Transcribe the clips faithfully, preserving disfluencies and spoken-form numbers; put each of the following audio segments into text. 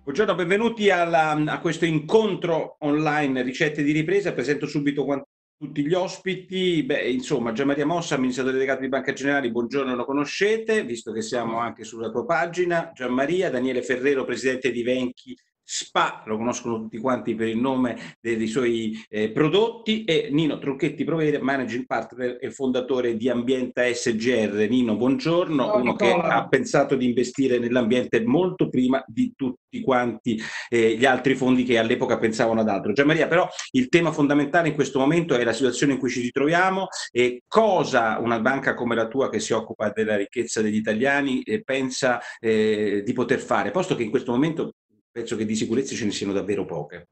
Buongiorno, benvenuti alla- a questo incontro online ricette di ripresa. Presento subito quan- tutti gli ospiti. Beh, insomma, Gian Maria Mossa, amministratore delegato di Banca Generali, buongiorno, lo conoscete, visto che siamo anche sulla tua pagina. Gian Maria, Daniele Ferrero, presidente di Venchi Spa, lo conoscono tutti quanti per il nome dei, dei suoi eh, prodotti, e Nino Tronchetti Provere, managing partner e fondatore di Ambienta S G R. Nino, buongiorno, Ciao uno che ha Nicola. pensato di investire nell'ambiente molto prima di tutti quanti eh, gli altri fondi che all'epoca pensavano ad altro. Gian Maria, però il tema fondamentale in questo momento è la situazione in cui ci ritroviamo e cosa una banca come la tua, che si occupa della ricchezza degli italiani, eh, pensa eh, di poter fare, posto che in questo momento penso che di sicurezze ce ne siano davvero poche.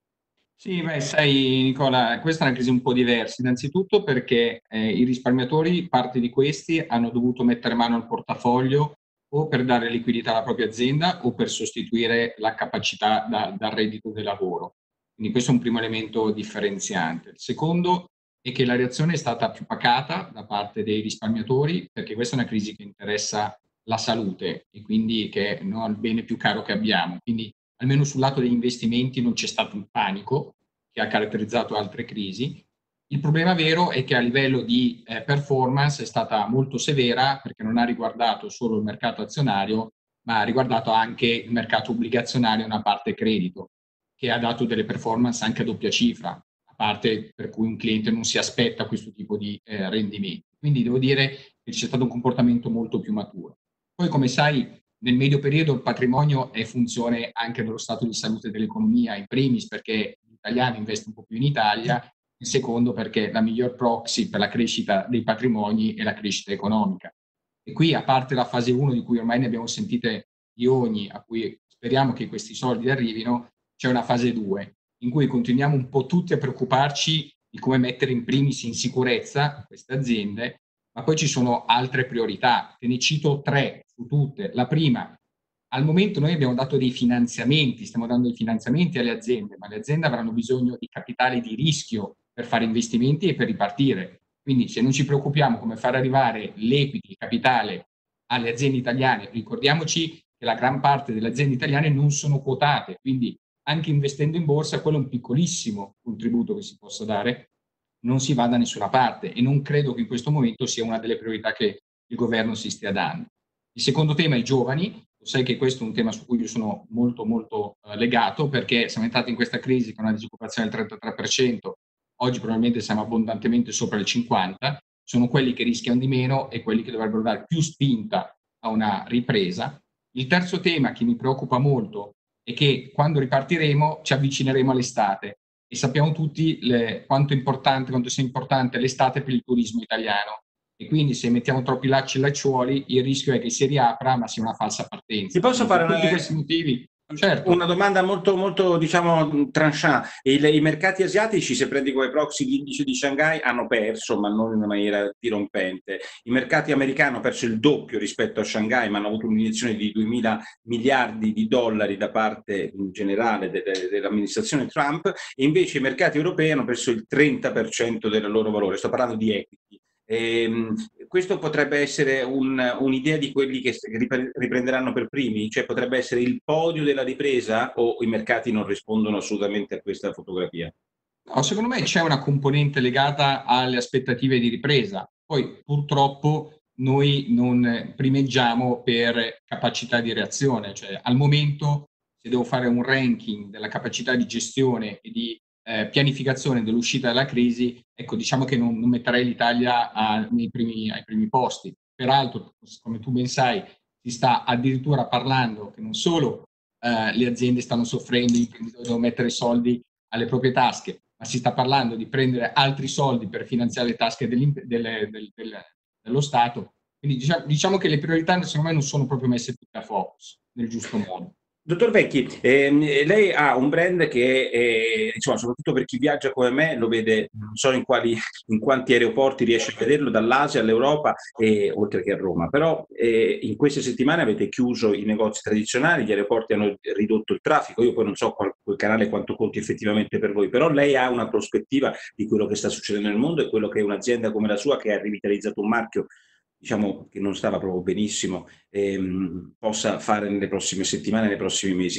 Sì, beh, sai Nicola, questa è una crisi un po' diversa, innanzitutto perché eh, i risparmiatori, parte di questi, hanno dovuto mettere mano al portafoglio o per dare liquidità alla propria azienda o per sostituire la capacità da- dal reddito del lavoro. Quindi questo è un primo elemento differenziante. Il secondo è che la reazione è stata più pacata da parte dei risparmiatori, perché questa è una crisi che interessa la salute e quindi che è, no, il bene più caro che abbiamo. Quindi almeno sul lato degli investimenti non c'è stato un panico che ha caratterizzato altre crisi. Il problema vero è che a livello di eh, performance è stata molto severa, perché non ha riguardato solo il mercato azionario, ma ha riguardato anche il mercato obbligazionario e una parte credito, che ha dato delle performance anche a doppia cifra, a parte per cui un cliente non si aspetta questo tipo di eh, rendimenti. Quindi devo dire che c'è stato un comportamento molto più maturo. Poi, come sai, nel medio periodo il patrimonio è funzione anche dello stato di salute dell'economia, in primis perché l'italiano investe un po' più in Italia, in secondo perché la miglior proxy per la crescita dei patrimoni è la crescita economica. E qui, a parte la fase uno di cui ormai ne abbiamo sentite di ogni, a cui speriamo che questi soldi arrivino, c'è una fase due in cui continuiamo un po' tutti a preoccuparci di come mettere in primis in sicurezza queste aziende, ma poi ci sono altre priorità, te ne cito tre su tutte. La prima, al momento noi abbiamo dato dei finanziamenti, stiamo dando dei finanziamenti alle aziende, ma le aziende avranno bisogno di capitale di rischio per fare investimenti e per ripartire. Quindi se non ci preoccupiamo come far arrivare l'equity, il capitale alle aziende italiane, ricordiamoci che la gran parte delle aziende italiane non sono quotate, quindi anche investendo in borsa quello è un piccolissimo contributo che si possa dare, non si va da nessuna parte e non credo che in questo momento sia una delle priorità che il governo si stia dando. Il secondo tema è i giovani, lo sai che questo è un tema su cui io sono molto molto eh, legato perché siamo entrati in questa crisi con una disoccupazione del trentatré per cento, oggi probabilmente siamo abbondantemente sopra il cinquanta per cento, sono quelli che rischiano di meno e quelli che dovrebbero dare più spinta a una ripresa. Il terzo tema che mi preoccupa molto è che quando ripartiremo ci avvicineremo all'estate e sappiamo tutti le, quanto, importante, quanto sia importante l'estate per il turismo italiano e quindi se mettiamo troppi lacci e lacciuoli il rischio è che si riapra ma sia una falsa Ti partenza. posso Quindi per fare tutti una, questi motivi, certo. una domanda molto, molto, diciamo, tranchant? Il- I mercati asiatici, se prendi come proxy l'indice di Shanghai, hanno perso, ma non in una maniera dirompente. I mercati americani hanno perso il doppio rispetto a Shanghai, ma hanno avuto un'iniezione di duemila miliardi di dollari da parte in generale de- dell'amministrazione Trump, e invece i mercati europei hanno perso il trenta per cento del loro valore. Sto parlando di equity. Ehm, questo potrebbe essere un- un'idea di quelli che riprenderanno per primi, cioè potrebbe essere il podio della ripresa, o i mercati non rispondono assolutamente a questa fotografia? No, secondo me c'è una componente legata alle aspettative di ripresa. Poi purtroppo noi non primeggiamo per capacità di reazione, cioè al momento se devo fare un ranking della capacità di gestione e di eh, pianificazione dell'uscita dalla crisi, ecco, diciamo che non, non metterei l'Italia a, nei primi, ai primi posti. Peraltro, come tu ben sai, si sta addirittura parlando che non solo eh, le aziende stanno soffrendo, gli imprenditori devono mettere soldi alle proprie tasche, ma si sta parlando di prendere altri soldi per finanziare le tasche del, del, del, dello Stato. Quindi diciamo, diciamo, che le priorità secondo me non sono proprio messe tutte a focus nel giusto modo. Dottor Vecchi, ehm, lei ha un brand che, eh, insomma, soprattutto per chi viaggia come me, lo vede, non so in quali, in quanti aeroporti riesce a vederlo, dall'Asia all'Europa, e, oltre che a Roma. Però eh, in queste settimane avete chiuso i negozi tradizionali, gli aeroporti hanno ridotto il traffico. Io poi non so qual, quel canale quanto conti effettivamente per voi, però lei ha una prospettiva di quello che sta succedendo nel mondo e quello che un'azienda come la sua, che ha rivitalizzato un marchio, diciamo, che non stava proprio benissimo, ehm, possa fare nelle prossime settimane, nei prossimi mesi. Che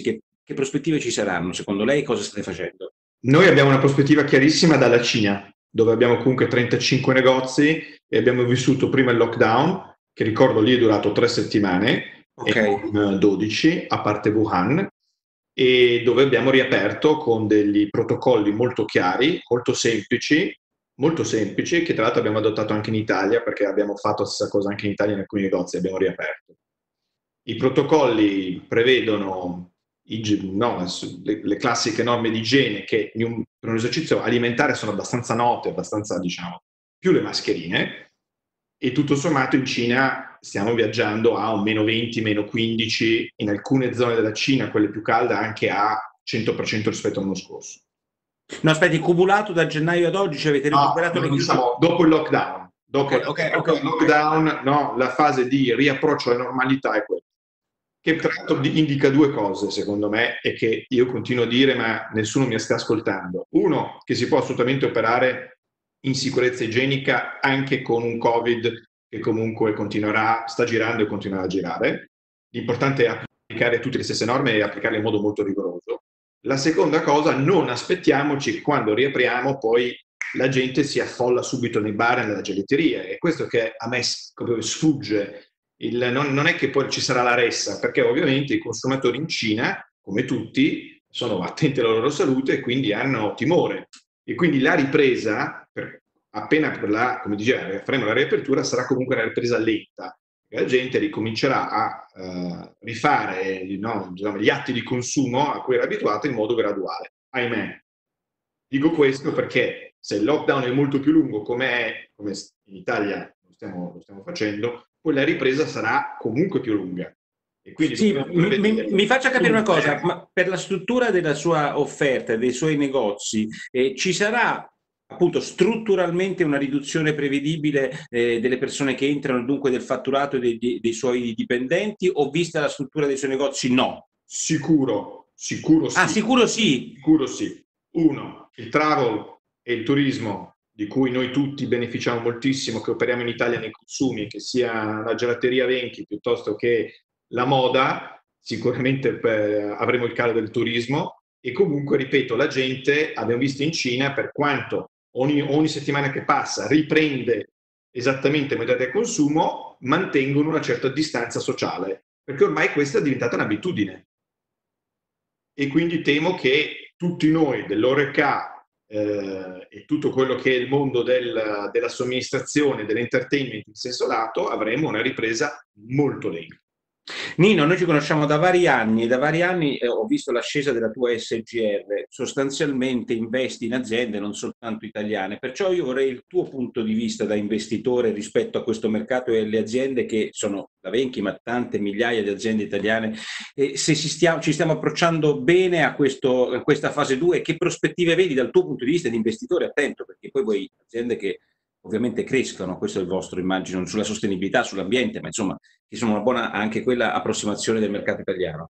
che prospettive ci saranno? Secondo lei cosa state facendo? Noi abbiamo una prospettiva chiarissima dalla Cina, dove abbiamo comunque trentacinque negozi e abbiamo vissuto prima il lockdown, che ricordo lì è durato tre settimane, Okay. e non dodici, a parte Wuhan, e dove abbiamo riaperto con degli protocolli molto chiari, molto semplici, molto semplici, che tra l'altro abbiamo adottato anche in Italia, perché abbiamo fatto la stessa cosa anche in Italia in alcuni negozi, abbiamo riaperto. I protocolli prevedono i, no, le, le classiche norme di igiene che in un, per un esercizio alimentare sono abbastanza note, abbastanza, diciamo, più le mascherine, e tutto sommato in Cina stiamo viaggiando a un meno venti, meno quindici, in alcune zone della Cina, quelle più calde, anche a cento per cento rispetto all'anno scorso. No, aspetti, cumulato da gennaio ad oggi, ci avete No, recuperato le chiusure? diciamo, dopo il lockdown. Dopo, Ok, ok, dopo ok. il lockdown, no, la fase di riapproccio alla normalità è quella. Che tra l'altro indica due cose, secondo me, e che io continuo a dire, ma nessuno mi sta ascoltando. Uno, che si può assolutamente operare in sicurezza igienica anche con un Covid che comunque continuerà, sta girando e continuerà a girare. L'importante è applicare tutte le stesse norme e applicarle in modo molto rigoroso. La seconda cosa, non aspettiamoci che quando riapriamo poi la gente si affolla subito nei bar e nella gelateria. E questo che a me sfugge. Il, non, non è che poi ci sarà la ressa, perché ovviamente i consumatori in Cina, come tutti, sono attenti alla loro salute e quindi hanno timore. E quindi la ripresa, per, appena per la, come diceva, faremo la riapertura, sarà comunque una ripresa lenta. La gente ricomincerà a uh, rifare no, diciamo, gli atti di consumo a cui era abituata in modo graduale. Ahimè. Dico questo perché se il lockdown è molto più lungo, come è, come in Italia lo stiamo, lo stiamo facendo, poi la ripresa sarà comunque più lunga. E quindi sì, mi, mi, mi faccia capire una cosa, ma per la struttura della sua offerta, dei suoi negozi, eh, ci sarà appunto strutturalmente una riduzione prevedibile eh, delle persone che entrano, dunque del fatturato dei, dei, dei suoi dipendenti, o vista la struttura dei suoi negozi no? Sicuro, sicuro sì. Ah, sicuro sì? Sicuro sì. Uno, il travel e il turismo, di cui noi tutti beneficiamo moltissimo, che operiamo in Italia nei consumi, che sia la gelateria Venchi piuttosto che la moda, sicuramente per, avremo il calo del turismo. E comunque, ripeto, la gente, abbiamo visto in Cina, per quanto ogni, ogni settimana che passa riprende esattamente modalità di consumo, mantengono una certa distanza sociale, perché ormai questa è diventata un'abitudine. E quindi temo che tutti noi dell'Oreca eh, e tutto quello che è il mondo del, della somministrazione, dell'entertainment in senso lato, avremo una ripresa molto lenta. Nino, noi ci conosciamo da vari anni e da vari anni eh, ho visto l'ascesa della tua S G R, sostanzialmente investi in aziende non soltanto italiane, perciò io vorrei il tuo punto di vista da investitore rispetto a questo mercato e alle aziende che sono la Venchi, ma tante migliaia di aziende italiane, e se ci stiamo, ci stiamo approcciando bene a, questo, a questa fase due, che prospettive vedi dal tuo punto di vista di investitore attento, perché poi voi aziende che ovviamente crescono, questo è il vostro, immagino, sulla sostenibilità, sull'ambiente, ma insomma, che sono una buona anche quella approssimazione del mercato italiano.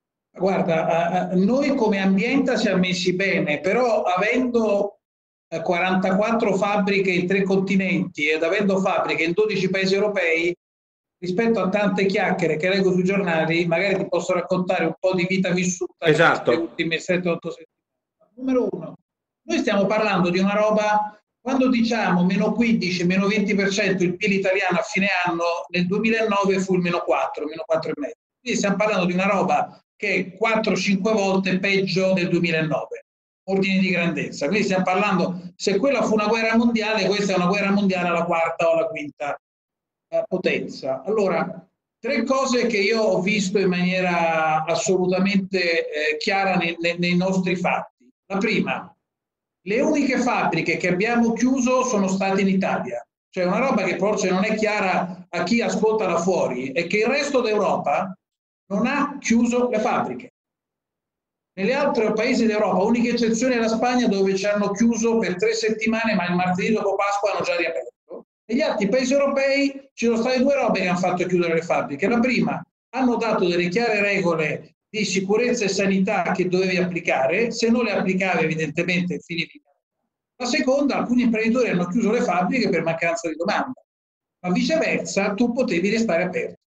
Guarda, noi come Ambienta siamo messi bene, però avendo quarantaquattro fabbriche in tre continenti ed avendo fabbriche in dodici paesi europei, rispetto a tante chiacchiere che leggo sui giornali, magari ti posso raccontare un po' di vita vissuta esatto. nelle ultime sette otto settimane. Numero uno, noi stiamo parlando di una roba. Quando diciamo meno quindici, meno venti per cento il P I L italiano a fine anno, nel duemilanove fu il meno quattro, meno quattro virgola cinque. Quindi stiamo parlando di una roba che è quattro cinque volte peggio del duemilanove, ordine di grandezza. Quindi stiamo parlando, se quella fu una guerra mondiale, questa è una guerra mondiale alla quarta o alla quinta eh, potenza. Allora, tre cose che io ho visto in maniera assolutamente eh, chiara nei, nei nostri fatti. La prima, le uniche fabbriche che abbiamo chiuso sono state in Italia. Cioè una roba che forse non è chiara a chi ascolta da fuori è che il resto d'Europa non ha chiuso le fabbriche. Negli altri paesi d'Europa, unica eccezione è la Spagna, dove ci hanno chiuso per tre settimane, ma il martedì dopo Pasqua hanno già riaperto. Negli altri paesi europei ci sono state due robe che hanno fatto chiudere le fabbriche. La prima, hanno dato delle chiare regole di sicurezza e sanità che dovevi applicare, se non le applicavi evidentemente finivi. La seconda, alcuni imprenditori hanno chiuso le fabbriche per mancanza di domanda, ma viceversa tu potevi restare aperto.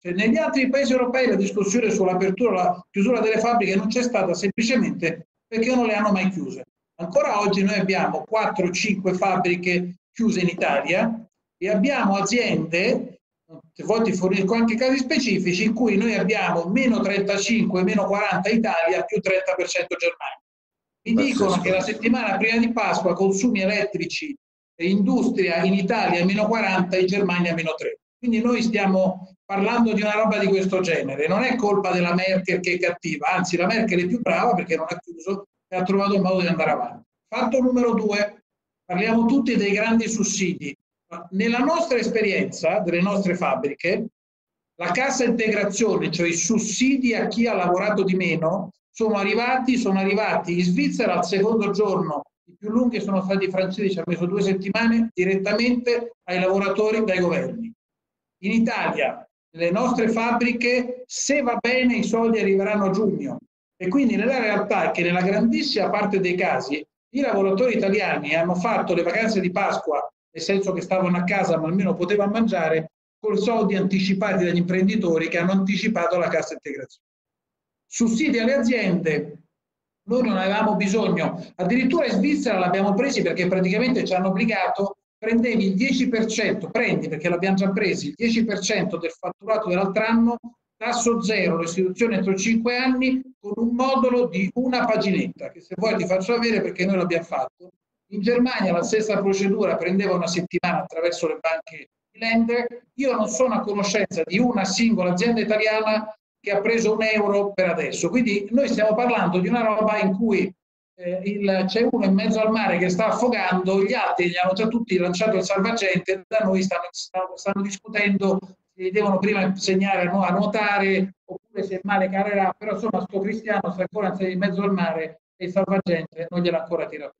Cioè, negli altri paesi europei la discussione sull'apertura o la chiusura delle fabbriche non c'è stata semplicemente perché non le hanno mai chiuse. Ancora oggi noi abbiamo quattro cinque fabbriche chiuse in Italia e abbiamo aziende, se vuoi ti fornisco anche casi specifici, in cui noi abbiamo meno trentacinque, meno quaranta Italia, più trenta per cento Germania. Mi dicono che la settimana prima di Pasqua consumi elettrici e industria in Italia meno quaranta, in Germania meno tre. Quindi noi stiamo parlando di una roba di questo genere. Non è colpa della Merkel che è cattiva, anzi la Merkel è più brava perché non ha chiuso e ha trovato il modo di andare avanti. Fatto numero due, parliamo tutti dei grandi sussidi. Nella nostra esperienza, delle nostre fabbriche, la cassa integrazione, cioè i sussidi a chi ha lavorato di meno, sono arrivati, sono arrivati in Svizzera al secondo giorno. I più lunghi sono stati i francesi, ci ha messo due settimane direttamente ai lavoratori dai governi. In Italia, le nostre fabbriche, se va bene, i soldi arriveranno a giugno. E quindi nella realtà è che nella grandissima parte dei casi i lavoratori italiani hanno fatto le vacanze di Pasqua, nel senso che stavano a casa ma almeno potevano mangiare, con soldi anticipati dagli imprenditori che hanno anticipato la cassa integrazione. Sussidi alle aziende, noi non avevamo bisogno, addirittura in Svizzera l'abbiamo presi perché praticamente ci hanno obbligato, prendevi il dieci per cento, prendi perché l'abbiamo già presi, il dieci per cento del fatturato dell'altro anno, tasso zero, restituzione entro cinque anni, con un modulo di una paginetta, che se vuoi ti faccio avere perché noi l'abbiamo fatto. In Germania la stessa procedura prendeva una settimana attraverso le banche di Länder. Io non sono a conoscenza di una singola azienda italiana che ha preso un euro per adesso. Quindi noi stiamo parlando di una roba in cui eh, il, c'è uno in mezzo al mare che sta affogando, gli altri gli hanno già tutti lanciato il salvagente, da noi stanno, stanno, stanno discutendo se devono prima insegnare a nuotare oppure se il mare carerà, però insomma sto cristiano sta ancora in mezzo al mare e il salvagente non gliel'ha ancora tirato.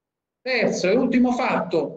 Terzo e ultimo fatto,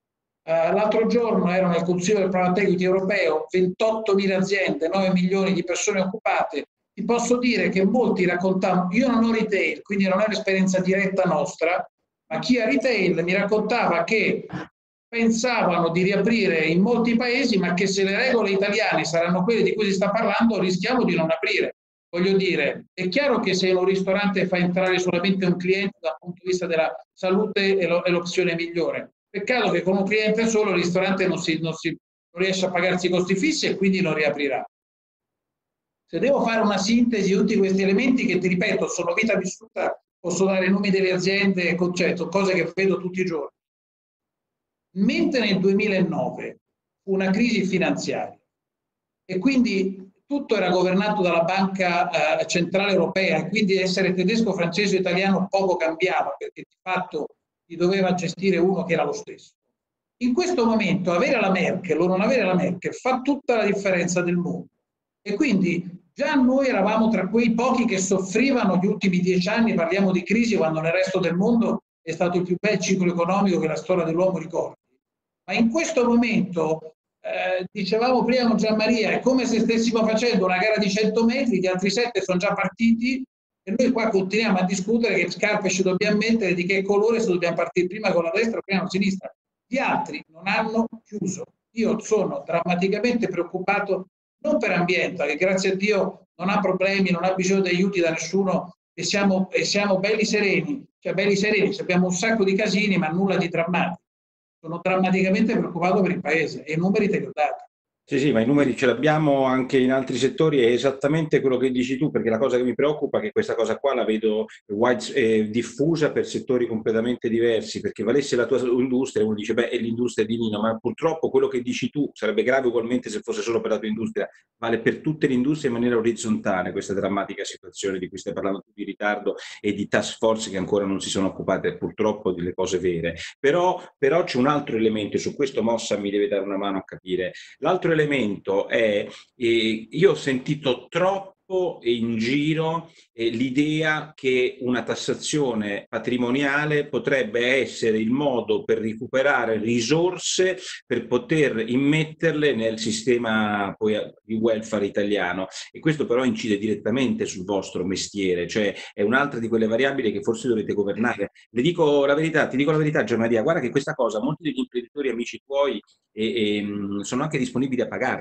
Uh, l'altro giorno ero nel Consiglio del Programma Tecnico Europeo, ventottomila aziende, nove milioni di persone occupate. Ti posso dire che molti raccontavano, io non ho retail, quindi non è un'esperienza diretta nostra, ma chi ha retail mi raccontava che pensavano di riaprire in molti paesi, ma che se le regole italiane saranno quelle di cui si sta parlando, rischiamo di non aprire. Voglio dire, è chiaro che se in un ristorante fa entrare solamente un cliente dal punto di vista della salute è, lo, è l'opzione migliore. Peccato che con un cliente solo il ristorante non, si, non, si, non riesce a pagarsi i costi fissi e quindi non riaprirà. Se devo fare una sintesi di tutti questi elementi che, ti ripeto, sono vita vissuta, posso dare i nomi delle aziende, concetto, cose che vedo tutti i giorni. Mentre nel duemilanove fu una crisi finanziaria e quindi tutto era governato dalla Banca eh, Centrale Europea e quindi essere tedesco, francese o italiano poco cambiava perché di fatto ti doveva gestire uno che era lo stesso. In questo momento avere la Merkel o non avere la Merkel fa tutta la differenza del mondo e quindi già noi eravamo tra quei pochi che soffrivano gli ultimi dieci anni, parliamo di crisi quando nel resto del mondo è stato il più bel ciclo economico che la storia dell'uomo ricordi. Ma in questo momento, eh, dicevamo prima con Gianmaria, è come se stessimo facendo una gara di cento metri, gli altri sette sono già partiti e noi qua continuiamo a discutere che scarpe ci dobbiamo mettere, di che colore, se dobbiamo partire prima con la destra o prima con la sinistra. Gli altri non hanno chiuso. Io sono drammaticamente preoccupato, non per Ambienta, che grazie a Dio non ha problemi, non ha bisogno di aiuti da nessuno e siamo, e siamo belli sereni, cioè belli sereni, abbiamo un sacco di casini ma nulla di drammatico. Sono drammaticamente preoccupato per il Paese e i numeri te li ho dati. Sì, sì, ma i numeri ce l'abbiamo anche in altri settori, è esattamente quello che dici tu, perché la cosa che mi preoccupa è che questa cosa qua la vedo wide, eh, diffusa per settori completamente diversi, perché valesse la tua industria, uno dice, beh, è l'industria di Nino, ma purtroppo quello che dici tu sarebbe grave ugualmente se fosse solo per la tua industria, vale per tutte le industrie in maniera orizzontale, questa drammatica situazione di cui stai parlando tu, di ritardo e di task force che ancora non si sono occupate purtroppo delle cose vere. Però, però c'è un altro elemento, e su questo Mossa mi deve dare una mano a capire. L'altro elemento è, eh, io ho sentito troppo in giro eh, l'idea che una tassazione patrimoniale potrebbe essere il modo per recuperare risorse per poter immetterle nel sistema poi di welfare italiano, e questo però incide direttamente sul vostro mestiere, cioè è un'altra di quelle variabili che forse dovete governare. Le dico la verità, ti dico la verità, Gianmaria, guarda che questa cosa molti degli imprenditori amici tuoi e, e, sono anche disponibili a pagarla,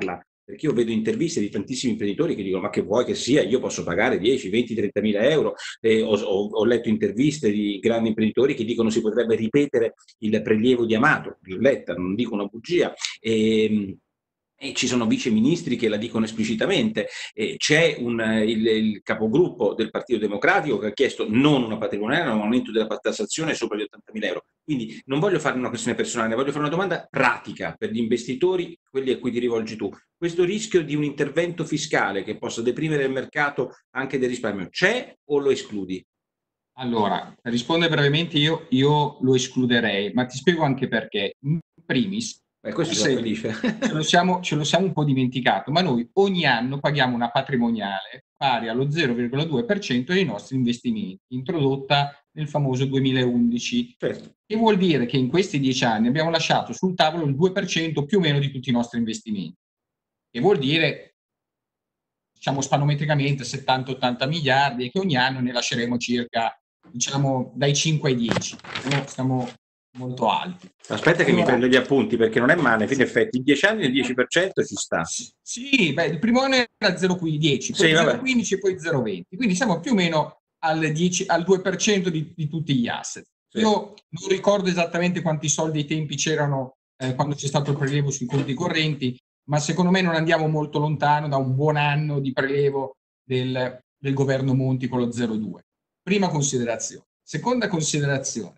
perché io vedo interviste di tantissimi imprenditori che dicono ma che vuoi che sia, io posso pagare dieci, venti, trenta mila euro, eh, ho, ho, ho letto interviste di grandi imprenditori che dicono si potrebbe ripetere il prelievo di Amato, l'ho letta, non dico una bugia, e, e ci sono vice ministri che la dicono esplicitamente, e c'è un, il, il capogruppo del Partito Democratico che ha chiesto non una patrimoniale, ma un aumento della tassazione sopra gli ottantamila euro. Quindi non voglio fare una questione personale, voglio fare una domanda pratica per gli investitori, quelli a cui ti rivolgi tu. Questo rischio di un intervento fiscale che possa deprimere il mercato anche del risparmio, c'è o lo escludi? Allora, per rispondere brevemente, io, io lo escluderei, ma ti spiego anche perché. In primis, Beh, questo sono felice. ce, lo siamo, ce lo siamo un po' dimenticato, ma noi ogni anno paghiamo una patrimoniale pari allo zero virgola due per cento dei nostri investimenti, introdotta nel famoso duemilaundici, certo. Che vuol dire che in questi dieci anni abbiamo lasciato sul tavolo il due per cento più o meno di tutti i nostri investimenti, che vuol dire, diciamo spanometricamente, settanta ottanta miliardi, e che ogni anno ne lasceremo circa, diciamo, dai cinque ai dieci. Stiamo, stiamo molto alti. Aspetta che allora, mi prendo gli appunti, perché non è male, in effetti in dieci anni il dieci per cento ci sta. Sì, beh, il primo anno era zero virgola dieci, poi sì, zero virgola quindici e poi zero virgola venti, quindi siamo più o meno al, dieci, al due per cento di, di tutti gli asset. Sì. Io non ricordo esattamente quanti soldi ai tempi c'erano eh, quando c'è stato il prelievo sui conti correnti, ma secondo me non andiamo molto lontano da un buon anno di prelievo del, del governo Monti con lo zero virgola due. Prima considerazione. Seconda considerazione.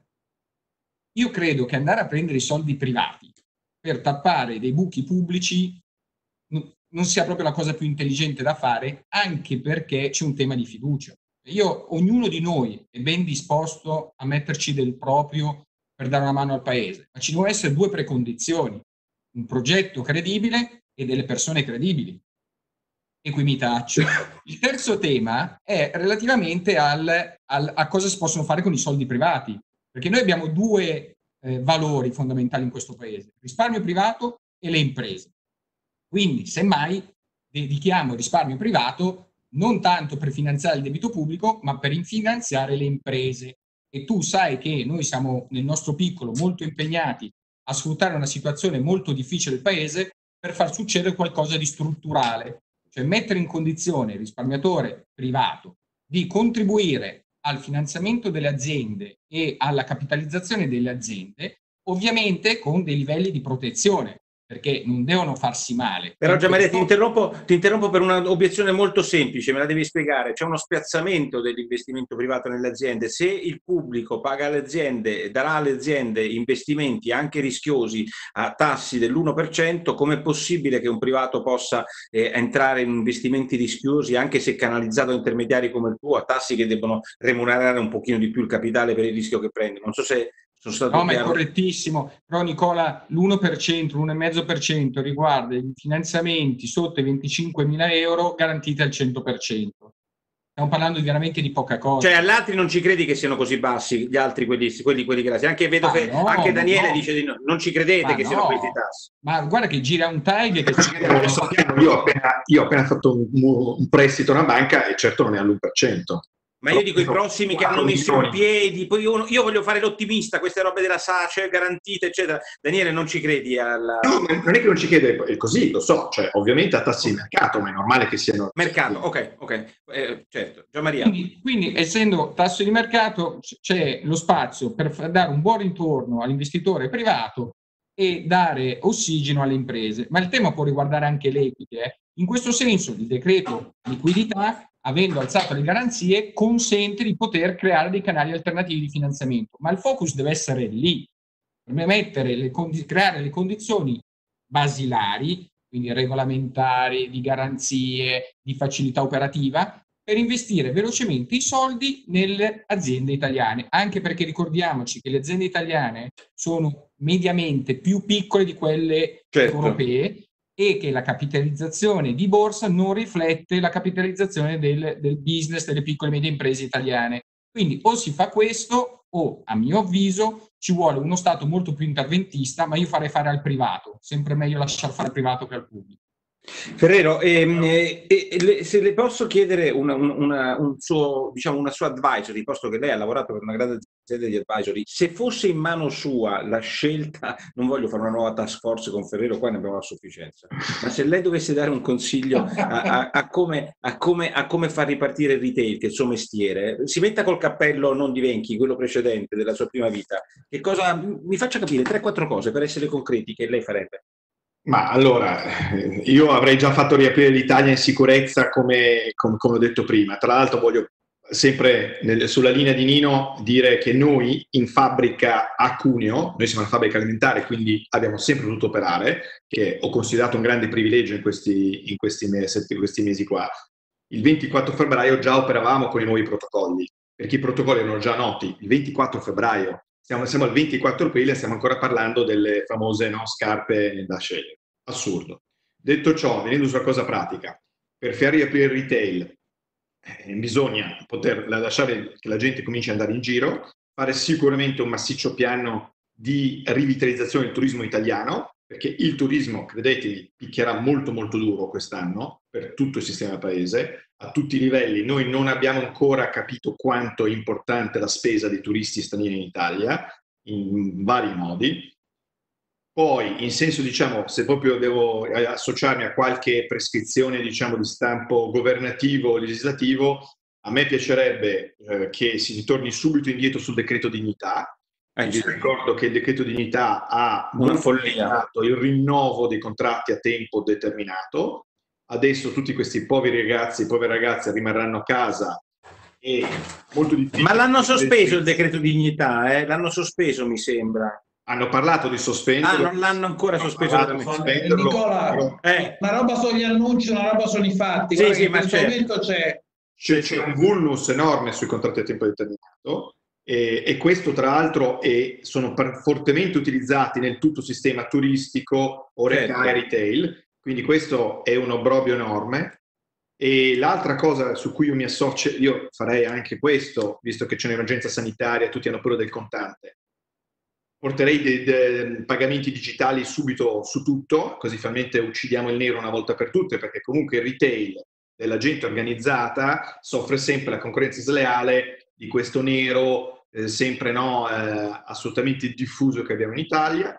Io credo che andare a prendere i soldi privati per tappare dei buchi pubblici non sia proprio la cosa più intelligente da fare, anche perché c'è un tema di fiducia. Io, ognuno di noi è ben disposto a metterci del proprio per dare una mano al paese, ma ci devono essere due precondizioni: un progetto credibile e delle persone credibili. E qui mi taccio. Il terzo tema è relativamente al, al, a cosa si possono fare con i soldi privati. Perché noi abbiamo due eh, valori fondamentali in questo paese: risparmio privato e le imprese. Quindi, semmai, dedichiamo il risparmio privato non tanto per finanziare il debito pubblico, ma per finanziare le imprese. E tu sai che noi siamo, nel nostro piccolo, molto impegnati a sfruttare una situazione molto difficile del paese per far succedere qualcosa di strutturale. Cioè mettere in condizione il risparmiatore privato di contribuire al finanziamento delle aziende e alla capitalizzazione delle aziende, ovviamente con dei livelli di protezione, perché non devono farsi male. Però Gianmaria, ti interrompo, ti interrompo per un'obiezione molto semplice, me la devi spiegare. C'è uno spiazzamento dell'investimento privato nelle aziende. Se il pubblico paga alle aziende, darà alle aziende investimenti anche rischiosi a tassi dell'uno per cento, com'è possibile che un privato possa eh, entrare in investimenti rischiosi, anche se canalizzato da intermediari come il tuo, a tassi che debbono remunerare un pochino di più il capitale per il rischio che prende? Non so se sono stato No, ma è chiaro. correttissimo. Però Nicola, l'uno per cento, l'uno virgola cinque per cento riguarda i finanziamenti sotto i venticinquemila euro garantiti al cento per cento. Stiamo parlando di veramente di poca cosa. Cioè, agli altri non ci credi che siano così bassi, gli altri, quelli, quelli, quelli grassi. Anche vedo ah, che no, anche Daniele no. dice di no, non ci credete ma che no. siano questi tassi. Ma guarda che gira un tag che si crede lo sappiamo. Io ho appena, io ho appena fatto un, un prestito a una banca e certo non è all'uno per cento. Ma io dico i prossimi che hanno messo in piedi, poi io, io voglio fare l'ottimista, queste robe della SACE garantite, eccetera. Daniele, non ci credi alla... No, ma non è che non ci crede, è così, lo so, cioè ovviamente a tassi di mercato, ma è normale che siano... Mercato, ok, ok, eh, certo. Gianmaria. Quindi, quindi, essendo tasso di mercato, c'è lo spazio per dare un buon ritorno all'investitore privato e dare ossigeno alle imprese. Ma il tema può riguardare anche l'equity. Eh. In questo senso il decreto liquidità, avendo alzato le garanzie, consente di poter creare dei canali alternativi di finanziamento, ma il focus deve essere lì, mettere le creare le condizioni basilari, quindi regolamentari, di garanzie, di facilità operativa, per investire velocemente i soldi nelle aziende italiane, anche perché ricordiamoci che le aziende italiane sono mediamente più piccole di quelle certo. europee, e che la capitalizzazione di borsa non riflette la capitalizzazione del, del business delle piccole e medie imprese italiane. Quindi o si fa questo o, a mio avviso, ci vuole uno Stato molto più interventista, ma io farei fare al privato, sempre meglio lasciare fare al privato che al pubblico. Ferrero, ehm, eh, eh, se le posso chiedere una, una, un suo, diciamo, una sua advisory, posto che lei ha lavorato per una grande sede di advisory, se fosse in mano sua la scelta, non voglio fare una nuova task force con Ferrero, qua ne abbiamo a sufficienza, ma se lei dovesse dare un consiglio a, a, a, come, a, come, a come far ripartire il retail, che è il suo mestiere, si metta col cappello non di Venchi, quello precedente della sua prima vita, che cosa, mi faccia capire tre quattro cose per essere concreti che lei farebbe. Ma allora, io avrei già fatto riaprire l'Italia in sicurezza come, come, come ho detto prima. Tra l'altro voglio sempre nel, sulla linea di Nino dire che noi in fabbrica a Cuneo, noi siamo una fabbrica alimentare, quindi abbiamo sempre potuto operare, che ho considerato un grande privilegio in questi, in questi, mesi, in questi mesi qua. Il ventiquattro febbraio già operavamo con i nuovi protocolli, perché i protocolli erano già noti. Il ventiquattro febbraio. Siamo, siamo al ventiquattro aprile e stiamo ancora parlando delle famose no, scarpe da scegliere. Assurdo. Detto ciò, venendo sulla cosa pratica, per far riaprire il retail eh, bisogna poter lasciare che la gente cominci ad andare in giro, fare sicuramente un massiccio piano di rivitalizzazione del turismo italiano, perché il turismo, credetemi, picchierà molto molto duro quest'anno per tutto il sistema paese, a tutti i livelli. Noi non abbiamo ancora capito quanto è importante la spesa dei turisti stranieri in Italia, in vari modi. Poi, in senso, diciamo, se proprio devo associarmi a qualche prescrizione, diciamo, di stampo governativo o legislativo, a me piacerebbe eh, che si ritorni subito indietro sul decreto dignità. Eh, vi ricordo che il decreto dignità ha una follia il rinnovo dei contratti a tempo determinato. Adesso tutti questi poveri ragazzi, povere ragazze rimarranno a casa e molto difficile. Ma l'hanno sospeso il decreto dignità, eh? L'hanno sospeso, mi sembra. Hanno parlato di sospenderlo. Ah, non l'hanno ancora sospeso veramente. Nicola, eh. una roba sono gli annunci, una roba sono i fatti. Sì, sì, in ma questo certo. momento c'è... C'è, c'è un vulnus enorme sui contratti a tempo determinato e, e questo tra l'altro è, sono per, fortemente utilizzati nel tutto sistema turistico, oreca e retail, quindi questo è un obbrobrio enorme. E l'altra cosa su cui io mi associo, io farei anche questo, visto che c'è un'emergenza sanitaria, tutti hanno paura del contante. Porterei dei, dei pagamenti digitali subito su tutto, così finalmente uccidiamo il nero una volta per tutte, perché comunque il retail della gente organizzata soffre sempre la concorrenza sleale di questo nero eh, sempre no, eh, assolutamente diffuso che abbiamo in Italia.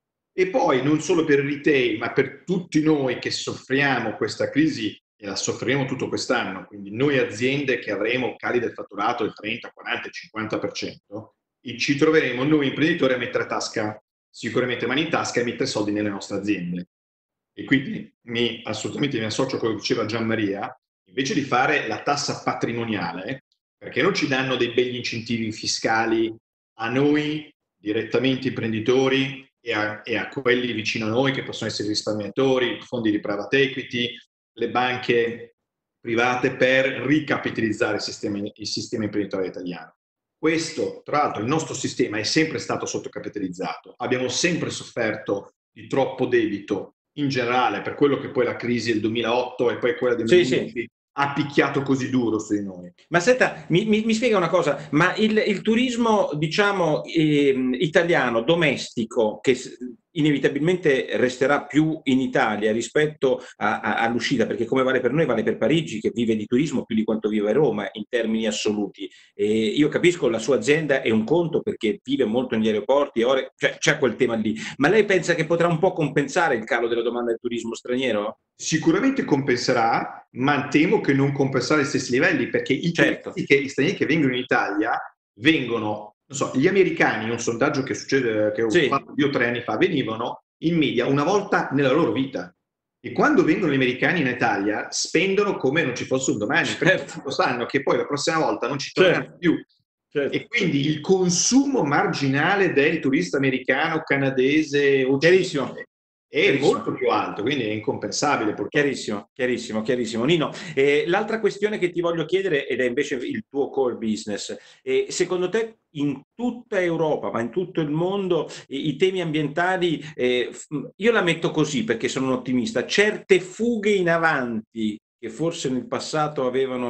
E poi non solo per il retail, ma per tutti noi che soffriamo questa crisi, e la soffriremo tutto quest'anno, quindi noi aziende che avremo cali del fatturato del trenta, quaranta, cinquanta per cento, e ci troveremo noi imprenditori a mettere tasca, sicuramente mani in tasca, e mettere soldi nelle nostre aziende. E quindi mi, assolutamente mi associo a quello che diceva Gianmaria, invece di fare la tassa patrimoniale, perché non ci danno dei begli incentivi fiscali a noi, direttamente imprenditori, e a, e a quelli vicino a noi, che possono essere risparmiatori, fondi di private equity, le banche private, per ricapitalizzare il sistema, il sistema imprenditoriale italiano. Questo, tra l'altro, il nostro sistema è sempre stato sottocapitalizzato, abbiamo sempre sofferto di troppo debito in generale, per quello che poi la crisi del duemilaotto e poi quella del duemilaundici sì, sì. ha picchiato così duro su di noi. Ma senta, mi, mi, mi spiega una cosa, ma il, il turismo, diciamo, eh, italiano, domestico, che inevitabilmente resterà più in Italia rispetto a, a, all'uscita, perché come vale per noi vale per Parigi, che vive di turismo più di quanto vive Roma in termini assoluti. E io capisco, la sua azienda è un conto perché vive molto negli aeroporti, ora, cioè, c'è quel tema lì, ma lei pensa che potrà un po' compensare il calo della domanda del turismo straniero? Sicuramente compenserà, ma temo che non compenserà agli stessi livelli, perché i certo. che, gli stranieri che vengono in Italia vengono, non so, gli americani, un sondaggio che succede che ho sì. fatto due o tre anni fa, venivano in media una volta nella loro vita, e quando vengono gli americani in Italia spendono come non ci fosse un domani, perché certo. sanno che poi la prossima volta non ci torneranno certo. più. Certo. E quindi il consumo marginale del turista americano, canadese o chiarissimo è chiarissimo. molto più alto, quindi è incompensabile. Purtroppo. Chiarissimo, chiarissimo, chiarissimo. Nino, eh, l'altra questione che ti voglio chiedere, ed è invece il tuo core business, eh, secondo te in tutta Europa, ma in tutto il mondo, eh, i temi ambientali, eh, io la metto così perché sono un ottimista, certe fughe in avanti che forse nel passato avevano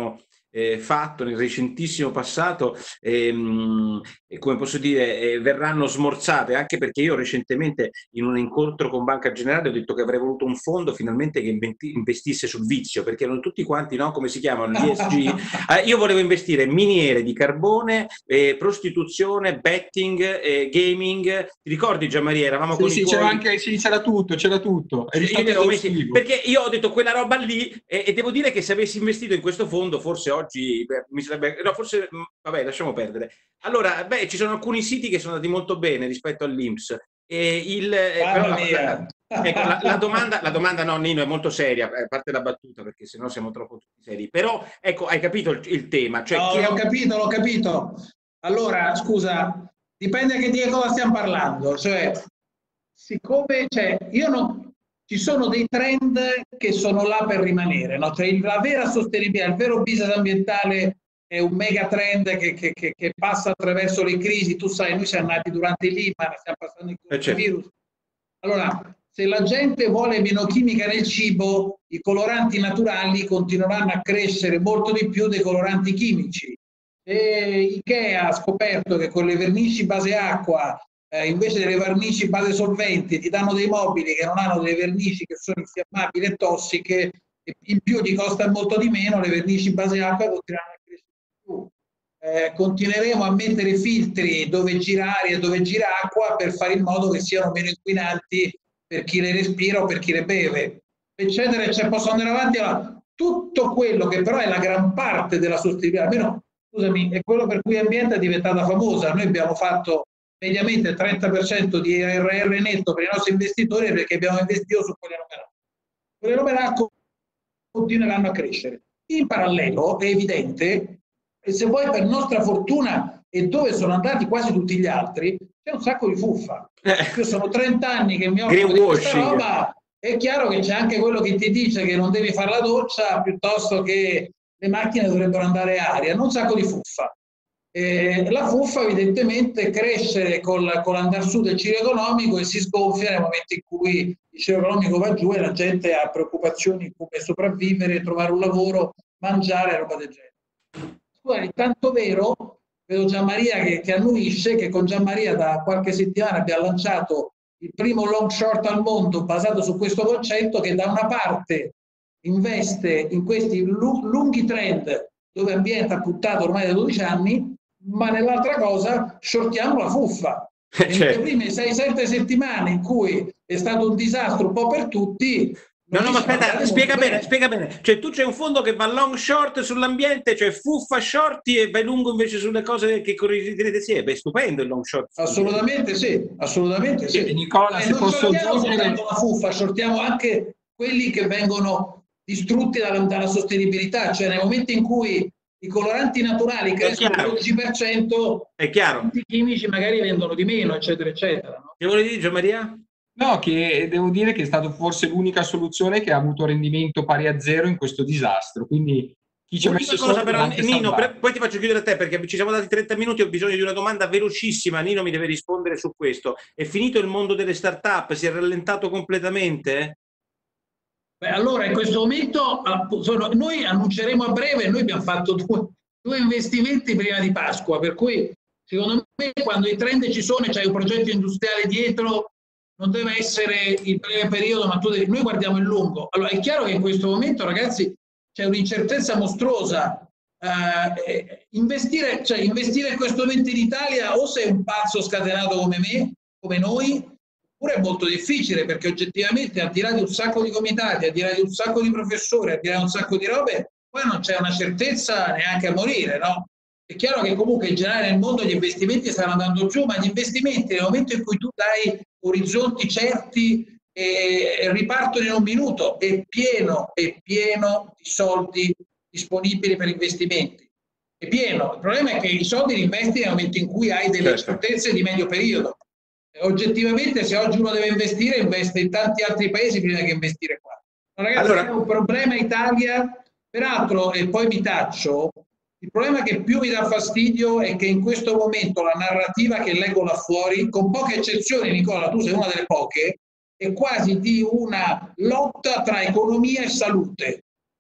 eh, fatto nel recentissimo passato, ehm, e come posso dire, eh, verranno smorzate, anche perché io recentemente in un incontro con Banca Generale ho detto che avrei voluto un fondo finalmente che inventi- investisse sul vizio, perché erano tutti quanti, no, come si chiamano, gli E S G. Eh, io volevo investire in miniere di carbone, eh, prostituzione, betting, eh, gaming. Ti ricordi, Gianmaria? Eravamo Sì, con sì, i c'era tuoi... anche, sì, c'era tutto, c'era tutto. Eri Io stato li avevo messi, esaustivo. perché io ho detto quella roba lì, e, e devo dire che se avessi investito in questo fondo forse oggi beh, mi sarebbe, no, forse mh, vabbè, lasciamo perdere. Allora, beh, ci sono alcuni siti che sono andati molto bene rispetto all'I N P S, e il, eh, però Mamma la, la- mia! ecco, la, la domanda, la domanda no, Nino, è molto seria, a parte la battuta, perché sennò siamo troppo tutti seri, però ecco, hai capito il, il tema, cioè No, chi è... l'ho capito, l'ho capito. Allora, scusa, dipende che di che cosa stiamo parlando. Cioè, siccome cioè, io non, ci sono dei trend che sono là per rimanere, no? Cioè, la vera sostenibilità, il vero business ambientale è un mega trend che, che, che, che passa attraverso le crisi. Tu sai, noi siamo nati durante l'Iman, stiamo passando il Eh, certo. coronavirus. Allora, se la gente vuole meno chimica nel cibo, i coloranti naturali continueranno a crescere molto di più dei coloranti chimici. E Ikea ha scoperto che con le vernici base acqua, eh, invece delle vernici base solventi, ti danno dei mobili che non hanno delle vernici che sono infiammabili e tossiche, e in più ti costa molto di meno, le vernici base acqua continueranno a crescere di più. Eh, continueremo a mettere filtri dove gira aria e dove gira acqua per fare in modo che siano meno inquinanti per chi le respira o per chi le beve, eccetera, eccetera. Posso andare avanti? Allora, tutto quello che però è la gran parte della sostenibilità, almeno, scusami, è quello per cui Ambiente è diventata famosa. Noi abbiamo fatto mediamente il trenta per cento di I R R netto per i nostri investitori perché abbiamo investito su quelle robe là. Quelle robe là continueranno a crescere. In parallelo è evidente, e se vuoi per nostra fortuna e dove sono andati quasi tutti gli altri, c'è un sacco di fuffa. Io sono trenta anni che mi occupo di questa roba, è chiaro che c'è anche quello che ti dice che non devi fare la doccia piuttosto che le macchine dovrebbero andare a aria, non un sacco di fuffa. Eh, la fuffa evidentemente cresce col, con l'andare su del ciclo economico e si sgonfia nel momento in cui il ciclo economico va giù e la gente ha preoccupazioni come sopravvivere, trovare un lavoro, mangiare, roba del genere. Guarda, tanto vero, vedo Gianmaria che, che annuisce, che con Gianmaria da qualche settimana abbiamo lanciato il primo long short al mondo basato su questo concetto, che da una parte investe in questi lunghi trend dove Ambiente ha puntato ormai da dodici anni, ma nell'altra cosa shortiamo la fuffa. E certo. Nelle prime sei sette settimane in cui è stato un disastro un po' per tutti. No, no, ma aspetta, spiega bene, bene, spiega bene. Cioè tu c'è un fondo che va long short sull'ambiente, cioè fuffa shorti e vai lungo invece sulle cose che corrigerete insieme. È stupendo il long short. Assolutamente sì, assolutamente sì. E Nicola, e se non posso shortiamo aggiungere... soltanto la fuffa, shortiamo anche quelli che vengono distrutti dalla, dalla sostenibilità, cioè nel momento in cui i coloranti naturali crescono del dodici per cento, è chiaro. I chimici magari vendono di meno, eccetera, eccetera. No? Che vuole dire, Gianmaria? No, che devo dire che è stata forse l'unica soluzione che ha avuto rendimento pari a zero in questo disastro. Quindi chi ci ha messo cosa soldi però, Nino, per, poi ti faccio chiudere a te perché ci siamo dati trenta minuti, ho bisogno di una domanda velocissima. Nino mi deve rispondere su questo. È finito il mondo delle start-up? Si è rallentato completamente? Beh, allora in questo momento sono, noi annunceremo a breve, noi abbiamo fatto due, due investimenti prima di Pasqua, per cui secondo me quando i trend ci sono e c'hai un progetto industriale dietro, non deve essere il breve periodo, ma tu devi, noi guardiamo il lungo. Allora è chiaro che in questo momento, ragazzi, c'è un'incertezza mostruosa. Eh, investire, cioè, investire in questo momento in Italia o sei un pazzo scatenato come me, come noi, oppure è molto difficile perché oggettivamente al di là di un sacco di comitati, al di là di un sacco di professori, al di là di un sacco di robe, poi non c'è una certezza neanche a morire, no? È chiaro che comunque in generale nel mondo gli investimenti stanno andando giù, ma gli investimenti nel momento in cui tu dai orizzonti certi e ripartono in un minuto, è pieno, è pieno di soldi disponibili per investimenti. È pieno. Il problema è che i soldi li investi nel momento in cui hai delle certo. certezze di medio periodo. Oggettivamente se oggi uno deve investire, investe in tanti altri paesi prima che investire qua. Ma ragazzi, allora... è un problema Italia, peraltro, e poi mi taccio, il problema che più mi dà fastidio è che in questo momento la narrativa che leggo là fuori, con poche eccezioni, Nicola, tu sei una delle poche, è quasi di una lotta tra economia e salute.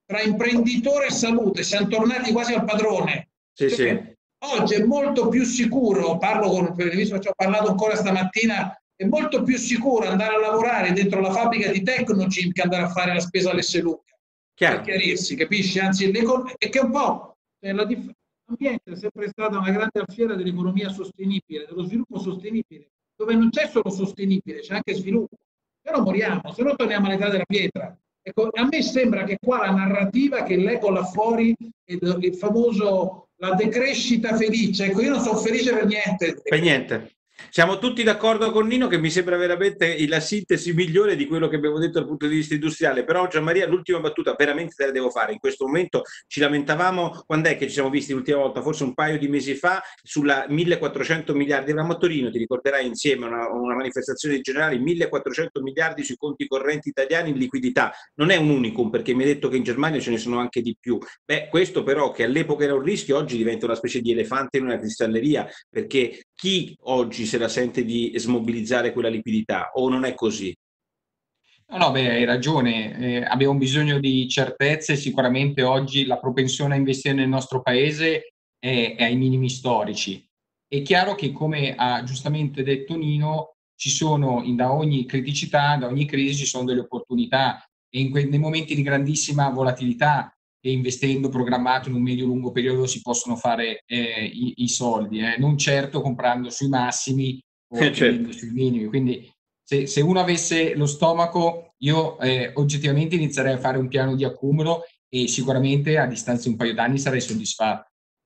tra imprenditore e salute, siamo tornati quasi al padrone. Sì, cioè, sì. Oggi è molto più sicuro, parlo con, visto che ci ho parlato ancora stamattina, è molto più sicuro andare a lavorare dentro la fabbrica di Tecnogym che andare a fare la spesa all'Esselunga. Per chiarirsi, capisci? Anzi, è che un po' cioè, la dif- l'ambiente è sempre stata una grande alfiera dell'economia sostenibile, dello sviluppo sostenibile, dove non c'è solo sostenibile, c'è anche sviluppo. Se no moriamo, se no torniamo all'età della pietra. Ecco, a me sembra che qua la narrativa che leggo là fuori è il famoso la decrescita felice. Ecco, io non sono felice per niente. Per niente. Siamo tutti d'accordo con Nino, che mi sembra veramente la sintesi migliore di quello che abbiamo detto dal punto di vista industriale. Però Gianmaria, l'ultima battuta veramente te la devo fare. In questo momento ci lamentavamo, quando è che ci siamo visti l'ultima volta? Forse un paio di mesi fa, sulla millequattrocento miliardi. Eravamo a Torino, ti ricorderai, insieme a una, una manifestazione generale, millequattrocento miliardi sui conti correnti italiani in liquidità. Non è un unicum, perché mi hai detto che in Germania ce ne sono anche di più. Beh, questo però, che all'epoca era un rischio, oggi diventa una specie di elefante in una cristalleria, perché chi oggi se la sente di smobilizzare quella liquidità, o non è così? No, no, beh, hai ragione, eh, abbiamo bisogno di certezze. Sicuramente oggi la propensione a investire nel nostro paese è, è ai minimi storici. È chiaro che, come ha giustamente detto Nino, ci sono da ogni criticità, da ogni crisi ci sono delle opportunità, e in quei, nei momenti di grandissima volatilità, e investendo programmato in un medio-lungo periodo, si possono fare eh, i, i soldi, eh, non certo comprando sui massimi o Eh, certo. sui minimi. Quindi se, se uno avesse lo stomaco, io eh, oggettivamente inizierei a fare un piano di accumulo, e sicuramente a distanza di un paio d'anni sarei soddisfatto.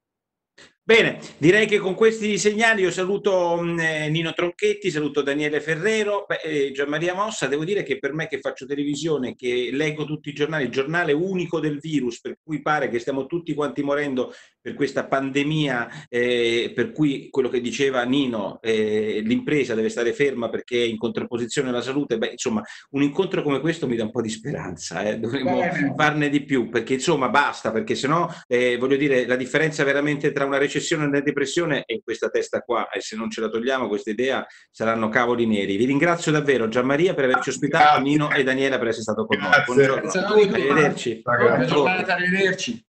Bene, direi che con questi segnali io saluto eh, Nino Tronchetti, saluto Daniele Ferrero, beh, eh, Gianmaria Mossa. Devo dire che per me, che faccio televisione, che leggo tutti i giornali, il giornale unico del virus, per cui pare che stiamo tutti quanti morendo per questa pandemia, eh, per cui quello che diceva Nino, eh, l'impresa deve stare ferma perché è in contrapposizione alla salute. Beh, insomma, un incontro come questo mi dà un po' di speranza, eh. Dovremmo Bene. farne di più, perché insomma basta, perché sennò eh, voglio dire, la differenza veramente tra una recessione e una depressione è in questa testa qua, e se non ce la togliamo questa idea saranno cavoli neri. Vi ringrazio davvero, Gianmaria, per averci ospitato, Nino e Daniela per essere stato con noi. Grazie. Buongiorno, Grazie a tutti. arrivederci. Buona giornata, arrivederci.